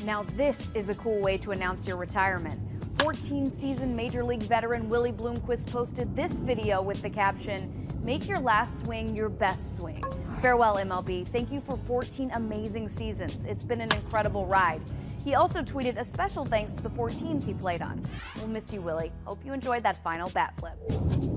Now this is a cool way to announce your retirement. 14-season Major League veteran Willie Bloomquist posted this video with the caption, "Make your last swing your best swing." Farewell, MLB. Thank you for 14 amazing seasons. It's been an incredible ride. He also tweeted a special thanks to the 4 teams he played on. We'll miss you, Willie. Hope you enjoyed that final bat flip.